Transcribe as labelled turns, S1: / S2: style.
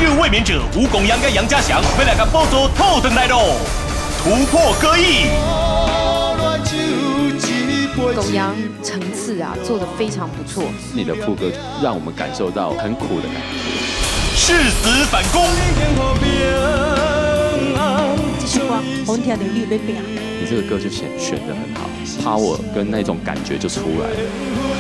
S1: 日卫冕者吴公阳跟杨家祥，要来甲宝座讨回来咯！突破歌艺。
S2: 公阳层次啊做得非常不错。
S3: 你的副歌让我们感受到很苦的感觉。
S1: 誓死反攻。
S4: 这首歌红条的绿被变。
S3: 你这个歌就选得很好 ，power 跟那种感觉就出来了。